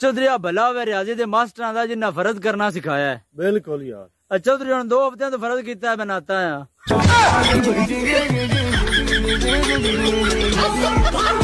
चौधरी भला वे रियाजी दे मास्टर दा जिन्ना फर्ज करना सिखाया है। बिल्कुल यार। चौधरी हुन 2 हफ्ते तो फर्ज किया है बनाता है।